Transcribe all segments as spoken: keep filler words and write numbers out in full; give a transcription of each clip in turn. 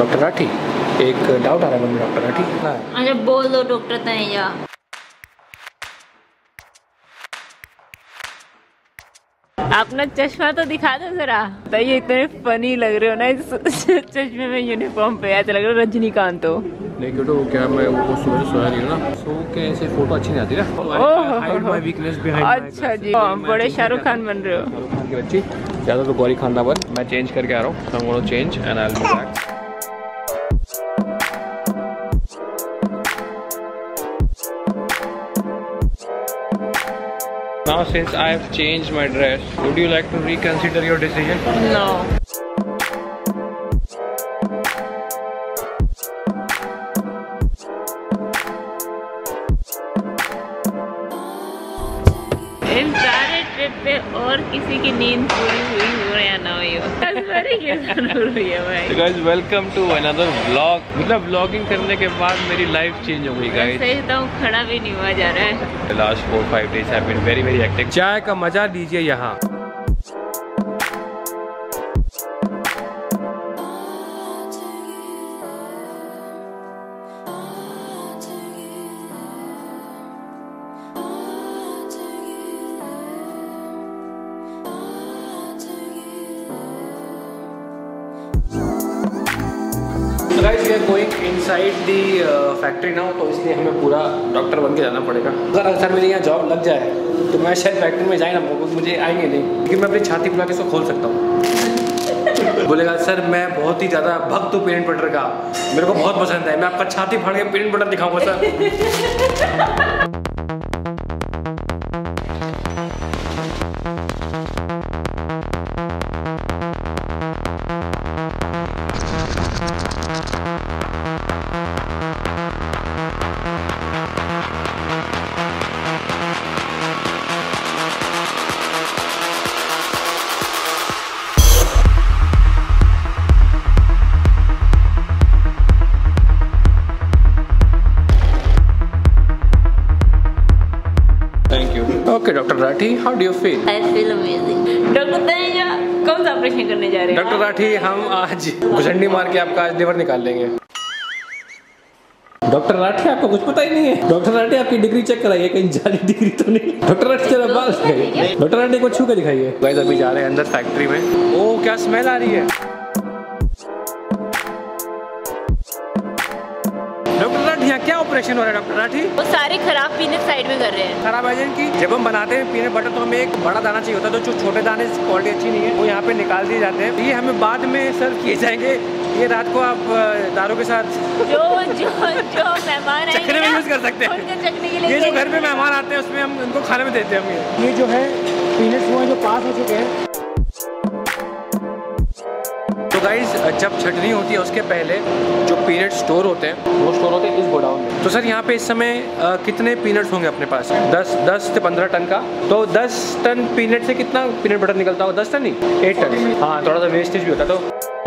Doctor Rathi, एक doubt आ रहा है मुझे डॉक्टर राठी। अच्छा बोल दो डॉक्टर तनेजा। अपना चश्मा तो दिखा दो जरा। ये इतने फनी लग रहे हो ना इस चश्मे में, यूनिफॉर्म पे ऐसा लग रहा है रजनीकांत हो। नहीं तो क्या मैं वो सुबह सोया नहीं हूँ ना, सो के ऐसे फोटो अच्छी नहीं आती ना। Hide my weakness behind my. अच्छा जी, बड़े शाहरुख खान बन रहे हो। शाहरुख खान की बच्ची ज़्यादा तो गौरी खान ना बन। मैं चेंज करके आ रहा हूँ, I want to change and I will be back. Now since I have changed my dress, would you like to reconsider your decision? No. इन सारे ट्रिप पे और किसी की नींद पूरी हुई हो या ना हुई हो, हुई है भाई। So guys, welcome to another vlog। मतलब vlogging करने के बाद मेरी लाइफ चेंज हो गई गाइस। सही बताऊं खड़ा भी नहीं हुआ जा रहा है। The last four five days have been very very hectic। चाय का मजा लीजिए यहाँ। Guys we are going inside the factory now, तो इसलिए हमें पूरा डॉक्टर बन के जाना पड़ेगा। अगर अगर मेरी यहाँ जॉब लग जाए तो मैं शायद फैक्ट्री में जाए ना, मुझे आएंगे नहीं, क्योंकि मैं अपनी छाती फुला के इसको खोल सकता हूँ। बोलेगा सर मैं बहुत ही ज़्यादा भक्त हूँ पीनट बटर का, मेरे को बहुत पसंद है, मैं आपका छाती फाड़ के पीनट बटर दिखाऊंगा sir. Okay doctor Rathi, how do you feel? I feel amazing. Doctor Taneja कौन सा ऑपरेशन करने जा रहे हैं? डॉक्टर राठी हम आज घुसंडी मार के आपका आज लिवर निकाल लेंगे। डॉक्टर राठी आपको कुछ पता ही नहीं है। डॉक्टर राठी आपकी डिग्री चेक कराइए, कहीं जाली डिग्री तो नहीं। डॉक्टर राठी जरा बाल दिखाइए। डॉक्टर राठी को छू के दिखाइए। गाइस अभी जा रहे हैं अंदर फैक्ट्री में। ओ क्या स्मेल आ रही है। डॉक्टर राठी यहाँ क्या ऑपरेशन हो रहा है? डॉक्टर राठी वो सारे खराब पीनट साइड में कर रहे हैं। खराब एजेंट की जब हम बनाते हैं पीनट बटर तो हमें एक बड़ा दाना चाहिए होता है, तो जो छोटे दाने क्वालिटी अच्छी नहीं है वो यहाँ पे निकाल दिए जाते हैं। ये हमें बाद में सर्व किए जाएंगे। ये रात को आप दारू के साथ जो जो जो मेहमान चखने में यूज कर सकते हैं। चखने के लिए ये जो घर पे मेहमान आते हैं उसमें हम उनको खाने में देते हैं। हम ये जो है पीनट्स वो हैं जो पास हो चुके हैं। तो गाइस जब छटनी होती है उसके पहले जो पीनट स्टोर होते हैं वो स्टोर होते हैं इस गोडाउन में। तो सर यहाँ पे इस समय आ, कितने पीनट्स होंगे अपने पास? दस दस से पंद्रह टन का। तो दस टन पीनट से कितना पीनट बटर निकलता होगा? दस टन नहीं, एट टन। हाँ थोड़ा सा वेस्टेज भी होता। तो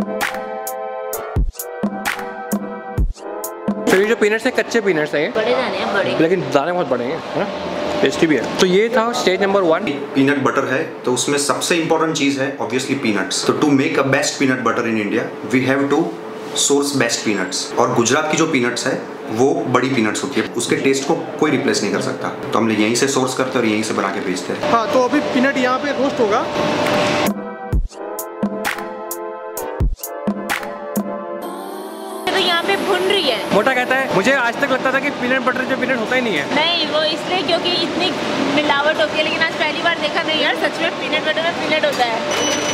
तो ये जो पीनट्स हैं कच्चे पीनट्स हैं, बड़े दाने हैं, बड़े, लेकिन दाने बहुत बड़े हैं, है ना, टेस्टी भी है। तो ये था stage number one. Peanut butter है तो उसमें सबसे इंपॉर्टेंट चीज है ऑब्वियसली पीनट्स। तो to make a best peanut butter in India we have to source best peanuts. और गुजरात की जो पीनट्स है वो बड़ी पीनट्स होती है, उसके टेस्ट को कोई रिप्लेस नहीं कर सकता। तो हम यहीं से सोर्स करते हैं और यहीं से बना के बेचते हैं। हाँ तो अभी पीनट यहाँ पे रोस्ट होगा। यहाँ पे भुन रही है। मोटा कहता है मुझे आज तक लगता था कि पीनट बटर जो पीनट होता ही नहीं है। नहीं वो इसलिए क्योंकि इतनी मिलावट होती है, लेकिन आज पहली बार देखा नहीं यार सच में पीनट बटर में पीनट होता है।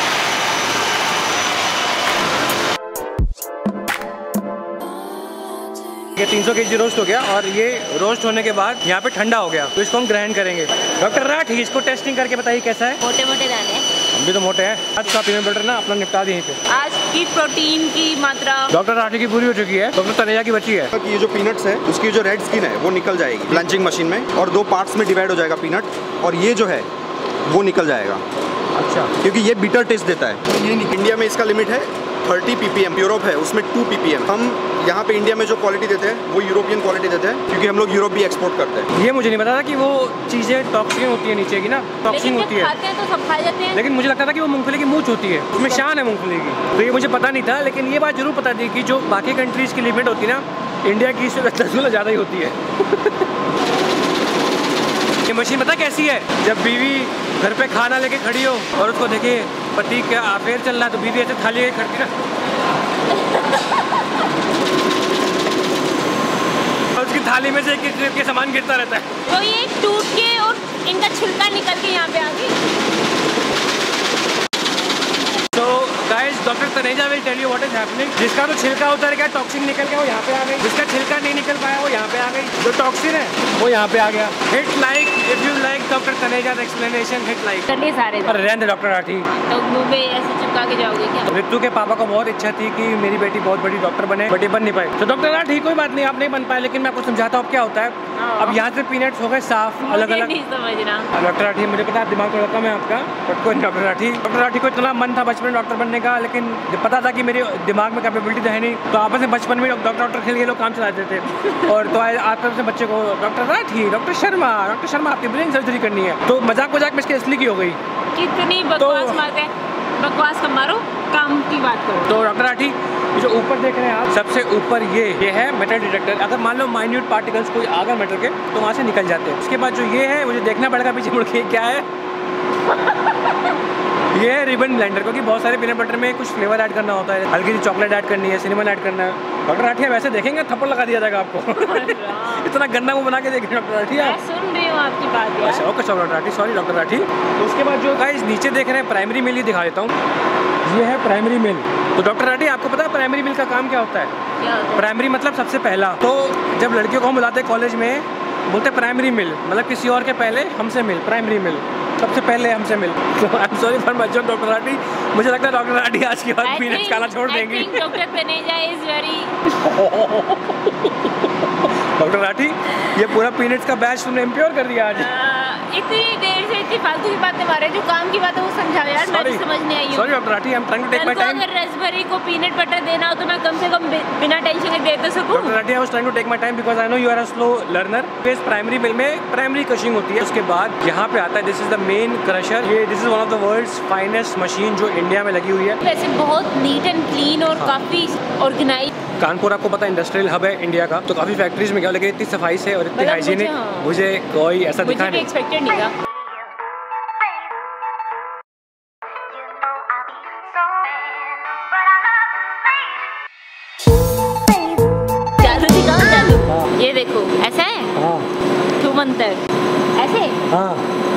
ये तीन सौ केजी रोस्ट हो गया और ये रोस्ट होने के बाद यहाँ पे ठंडा हो गया, तो इसको हम ग्राइंड करेंगे। डॉक्टर राठी इसको टेस्टिंग करके बताइए कैसा है। मोटे मोटे दाने, हम भी तो मोटे हैं। आज का पीनट बटर ना अपना निपटा दिए थे। आज की प्रोटीन की मात्रा डॉक्टर राठी की पूरी हो चुकी है। डॉक्टर तनेजा की बची है। ये जो पीनट्स है उसकी जो रेड स्किन है वो निकल जाएगी ब्लांचिंग मशीन में, और दो पार्ट्स में डिवाइड हो जाएगा पीनट, और ये जो है वो निकल जाएगा। अच्छा, क्योंकि ये बिटर टेस्ट देता है। ये इंडिया में इसका लिमिट है थर्टी पीपीएम, यूरोप है उसमें टू पीपीएम। हम यहाँ पे इंडिया में जो क्वालिटी देते हैं वो यूरोपियन क्वालिटी देते हैं, क्योंकि हम लोग यूरोप भी एक्सपोर्ट करते हैं। ये मुझे नहीं पता था कि वो चीज़ें टॉक्सिन होती है नीचे की ना, टॉक्सिन होती है। खाते हैं तो सब खा जाते हैं। लेकिन मुझे लगता था कि वो मूंगफली की मूंछ होती है, उसमें शान है मूंगफली की, तो ये मुझे पता नहीं था। लेकिन ये बात जरूर पता थी कि जो बाकी कंट्रीज़ की लिमिट होती है ना, इंडिया की इससे दस गुना ज़्यादा ही होती है। ये मशीन पता कैसी है? जब बीवी घर पे खाना लेके खड़ी हो और उसको देखे पति का अफेयर चल रहा है, तो बीवी ऐसे थाली लेके खड़ती ना, और उसकी थाली में से एक एक के सामान गिरता रहता है। तो ये टूट के और इनका छिलका निकल के यहाँ पे आ गई। तो guys, doctor Taneja will tell you what is happening. जिसका तो छिलका उतर गया, टॉक्सिन निकल गया, वो यहाँ पे आ गई। जिसका छिलका नहीं निकल पाया, वो यहाँ पे आ गई। जो टॉक्सिन है वो यहाँ पे आ गया। Hit like if you like doctor Taneja explanation, hit like. करने सारे अरे रहने दे डॉक्टर राठी। तो मुंह पे ऐसे चिपका के जाओगे क्या? रितु के पापा को बहुत इच्छा थी कि मेरी बेटी बहुत बड़ी डॉक्टर बने, बट ये बन नहीं पाई। तो डॉक्टर राठी कोई बात नहीं, आप नहीं बन पाए, लेकिन मैं आपको समझाता हूँ क्या होता है। अब यहाँ से पीनट्स हो गए साफ, अलग अलग। डॉक्टर राठी, मुझे पता है दिमाग थोड़ा कम है आपका, बट कोई डॉक्टर राठी डॉक्टर राठी को इतना मन था बचपन में डॉक्टर बनने का, लेकिन जब पता था कि मेरे दिमाग में कैपेबिलिटी तो है नहीं, तो आपस में बचपन में डॉक्टर डॉक्टर खेल के लोग काम चलाते थे। और तो आपस में बच्चे को doctor Rathi, doctor Sharma, doctor Sharma आपकी ब्रेन सर्जरी करनी है, तो मजाक मजाक में इसकी असली की हो गई। कितनी बकवास बात है, बकवास कम मारो, काम की बात करो। तो डॉक्टर राठी, जो ऊपर देख रहे हैं आप, सबसे ऊपर ये ये है मेटल डिटेक्टर। अगर मान लो माइन्यूट पार्टिकल्स कोई आ गए मेटल के, तो वहाँ से निकल जाते हैं। उसके बाद जो ये है, मुझे देखना पड़ेगा पीछे मुड़ के क्या है। ये है रिबन ब्लेंडर, क्योंकि बहुत सारे पीनट बटर में कुछ फ्लेवर ऐड करना होता है, हल्की सी चॉकलेट ऐड करनी है, सिनेमन ऐड करना है। डॉक्टर राठी आप ऐसे देखेंगे थप्पड़ लगा दिया जाएगा आपको। इतना गंदा मुंह बना के देखेंगे डॉक्टर राठी आप। मैं सुन रही हूँ आपकी बात। अच्छा okay sorry doctor Rathi, sorry doctor Rathi. तो उसके बाद जो गाइस नीचे देख रहे हैं प्राइमरी मिल, ये दिखा देता हूँ। ये है प्राइमरी मिल। तो डॉक्टर राठी आपको पता है प्राइमरी मिल का काम क्या होता है? क्या होता है? प्राइमरी मतलब सबसे पहला। तो जब लड़कियों को हम बुलाते हैं कॉलेज में, बोलते प्राइमरी मिल, मतलब किसी और के पहले हमसे मिल, प्राइमरी मिल, सबसे पहले हमसे मिल। तो I am sorry for much doctor Rathi, मुझे लगता है डॉक्टर राठी आज के बाद पीनट्स खाना छोड़ देंगी। Doctor Taneja is very doctor Rathi, ये पूरा पीनट्स का बैच तुमने इम्प्योर कर दिया आज। इतनी देर से इतनी फालतू की बातें मारे, जो काम की बात है वो समझाओ यार, मैं नहीं समझ नहीं आई हूँ। Sorry doctor Rathi, I am trying to take my time. अगर रास्पबेरी को पीनट बटर देना हो तो मैं कम से कम बिना टेंशन के दे तो सकूं। Doctor Rathi, I was trying to take my time because I know you are a slow learner. इस प्राइमरी मिल में प्राइमरी क्रशिंग होती है, उसके बाद यहाँ पे आता है, this is the main crusher. ये this is one of the world's finest machine जो इंडिया में लगी हुई है। वैसे बहुत नीट एंड क्लीन और काफी ऑर्गेनाइज। कानपुर आपको पता है इंडस्ट्रियल हब है इंडिया का, तो काफी फैक्ट्रीज में गया, लेकिन इतनी सफाई से और इतनी हाइजीनिक मुझे कोई ऐसा दिखा नहीं। एक्सपेक्टेड नहीं था। जादू दिखाओ, जादू। ये देखो ऐसा है। हाँ। टू मंतर ऐसे। हाँ।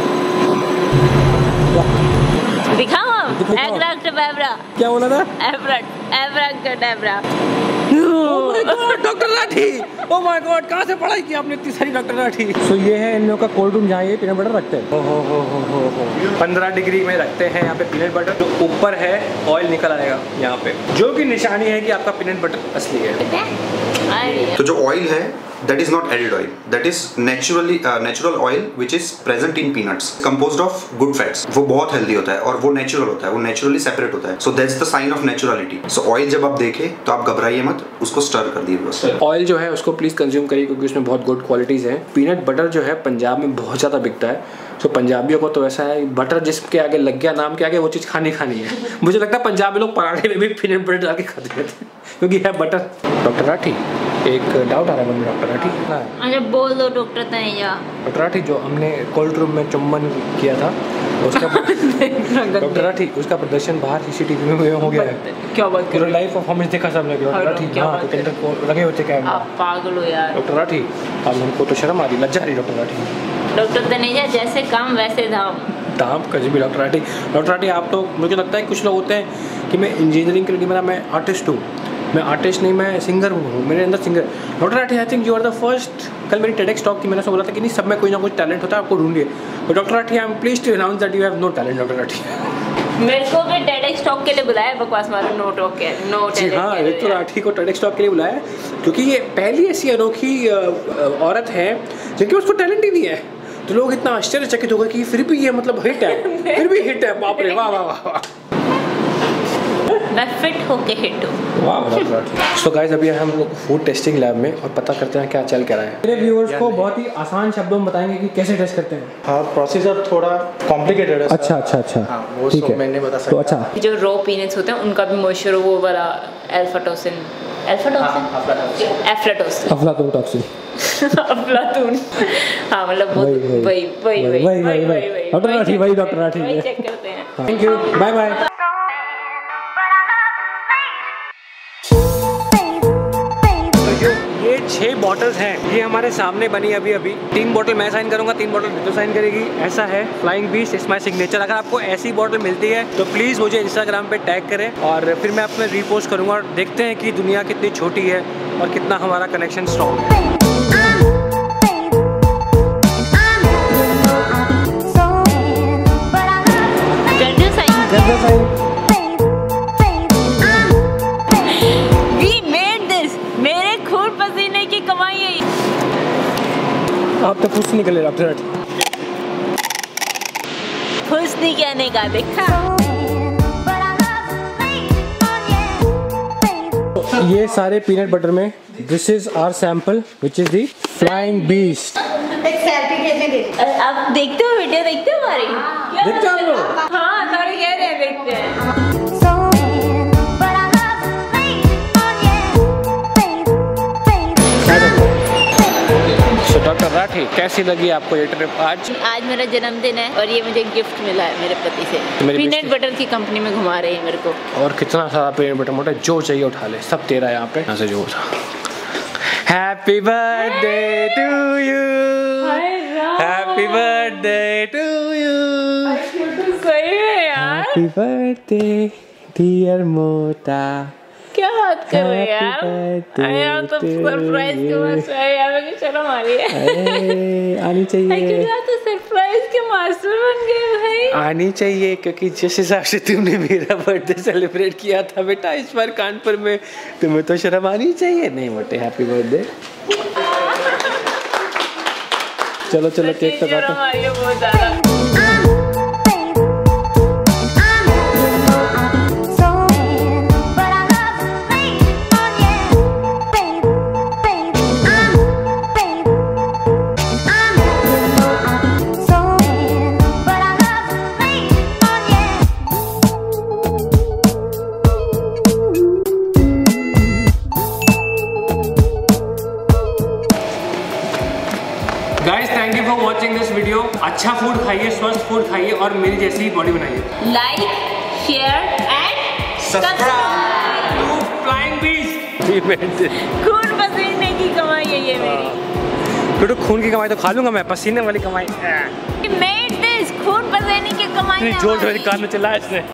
दिखाओ एब्राकडाब्रा। क्या बोला था? एब्राक abracadabra. Doctor Rathi, oh my god, कहाँ से पढ़ाई की आपने इतनी सारी डॉक्टर राठी? सो ये है इन लोगों का कोल्ड रूम, जहाँ ये पीनट बटर रखते हैं। ओहो हो हो हो हो पंद्रह डिग्री में रखते हैं यहाँ पे पीनट बटर। तो ऊपर है ऑयल निकल आएगा यहाँ पे, जो कि निशानी है कि आपका पीनट बटर असली है। तो जो ऑयल है that is not added oil, that is naturally uh, natural oil which is present in peanuts, composed of good fats। वो बहुत healthy होता है और वो natural होता है, वो naturally separate होता है। So that's the sign of naturality। So oil जब आप देखें तो आप घबराइए मत, उसको stir कर दिए बस। ऑयल जो है उसको प्लीज कंज्यूम करिए, क्योंकि उसमें बहुत गुड क्वालिटीज हैं। पीनट बटर जो है पंजाब में बहुत ज़्यादा बिकता है। तो पंजाबियों को तो ऐसा है, बटर जिसके आगे लग गया नाम के आगे, वो चीज़ खानी खानी है। मुझे लगता है पंजाबी लोग पराठे में भी पीनट बटर डाल के खाते हैं, क्योंकि है बटर। डॉक्टर राठी, एक डाउट आ रहा है डॉक्टर राठी। अच्छा बोल दो डॉक्टर तनेजा। डॉक्टर राठी, जो हमने कोल्ड रूम में चुम्बन किया था उसका डॉक्टर राठी, उसका प्रदर्शन बाहर सीसीटीवी में हो गया है। क्या बात कर रहे हो? लाइव परफॉर्मेंस देखा सबने डॉक्टर राठी। हाँ, तो लगे होते क्या आप पागल हो यार। डॉक्टर राठी, अब हमको तो शर्म आ रही, लज्जा आ रही डॉक्टर राठी। डॉक्टर तनेजा, जैसे काम वैसे धाम। धाम कभी भी डॉक्टर राठी। डॉक्टर राठी, आप तो, मुझे लगता है कुछ लोग होते हैं कि मैं इंजीनियरिंग के लिए, मेरा मैं आर्टिस्ट हूँ, मैं आर्टिस्ट नहीं, मैं सिंगर हूँ, मेरे अंदर singer. Doctor Rathi, I think you are the first. कल मेरी टेडेक्स टॉक की मैंने बोला था कि नहीं, सब में कोई ना कोई टैलेंट होता है, आपको ढूंढिए। तो doctor Rathi, I am pleased to announce that you have no talent. Doctor Rathi, मेरे को भी टेडेक्स टॉक के लिए बुलाया, बकवास मारो, नो टॉक के, नो टैलेंट। हाँ, रितु राठी को टेडेक्स टॉक के लिए बुलाया, क्योंकि ये पहली ऐसी अनोखी औरत है जिनके उसको टैलेंट ही नहीं है। तो लोग इतना आश्चर्यचकित हो गए कि फिर भी ये मतलब हिट है, फिर भी हिट है। बाप रे, वाह वाह वाह। मैं फिट होके हिट हूँ। वाह। सो गाइस अभी हम लोग फूड टेस्टिंग लैब में और पता करते हैं क्या चल क्या रहा है। मेरे व्यूअर्स को बहुत ही आसान शब्दों में बताएंगे कि कैसे टेस्ट करते हैं। हाँ, प्रोसीजर थोड़ा कॉम्प्लिकेटेड है। अच्छा अच्छा अच्छा हाँ, वो ठीक है, मैंने बता सकता। तो अच्छा जो रॉ पीनट्स होते हैं उनका भी मॉइस्चर वो वाला अल्फाटोसिन अल्फाटोसिन एफ्लाटोसिन अफलातून टॉक्सिन अफलातून हाँ मतलब वही वही वही वही वही वही वही डॉक्टर राठी वही डॉक्टर राठी वही चेक करते हैं। Thank you, bye bye. तो जो ये छह बॉटल्स हैं ये हमारे सामने बनी अभी अभी। तीन बॉटल मैं साइन करूंगा, तीन बॉटल रितु साइन करेगी। ऐसा है Flying Beast, it's my signature. अगर आपको ऐसी बॉटल मिलती है तो प्लीज़ मुझे इंस्टाग्राम पे टैग करें और फिर मैं अपने रीपोस्ट करूंगा और देखते हैं कि दुनिया कितनी छोटी है और कितना हमारा कनेक्शन स्ट्रॉन्ग है। मेरे खून पसीने की कमाई है। आप तो खुश निकले डॉक्टर। खुश नहीं कहने का देखा। ये सारे पीनट बटर में this is our sample which is the Flying Beast. आप देखते हो वीडियो, देखते हो हमारी? देखते हो आप लोग? हाँ सारे कह रहे हैं देखते हैं। डॉक्टर राठी कैसी लगी आपको ये ट्रिप आज? आज मेरा जन्मदिन है और ये मुझे गिफ्ट मिला है मेरे पति से। पीनट बटर की कंपनी में घुमा रहे हैं मेरे को। और कितना सारा पीनट बटर मोटा जो चाहिए उठा ले, सब तेरा है यहाँ पे। यहाँ से जो था। Happy birthday to you, happy birthday to you. सही है यार। हैप्पी बर्थडे डियर मोटा। क्या बात कर रहे हैं यार? यार तो सरप्राइज के मास्टर है यार, मुझे शर्म आ रही है। आनी चाहिए। तो सरप्राइज के मास्टर बन गए भाई। आनी चाहिए क्योंकि जिस हिसाब से तुमने मेरा बर्थडे सेलिब्रेट किया था बेटा इस बार कानपुर में, तुम्हें तो शर्म आनी चाहिए। नहीं मोटे हैप्पी बर्थडे। चलो चलो केक तो काटो। बहुत ज्यादा। Guys thank you for watching this video. अच्छा फूड खाइए, स्वस्थ फूड खाइए और मेरी जैसी बॉडी बनाइए। Like share and subscribe to Flying Beast. खून पसीने की कमाई है ये मेरी। तो खून की कमाई तो खा लूंगा मैं, पसीने वाली कमाई मेड दिस खून पसीने की कमाई। जोर जोर कान में चला इसने।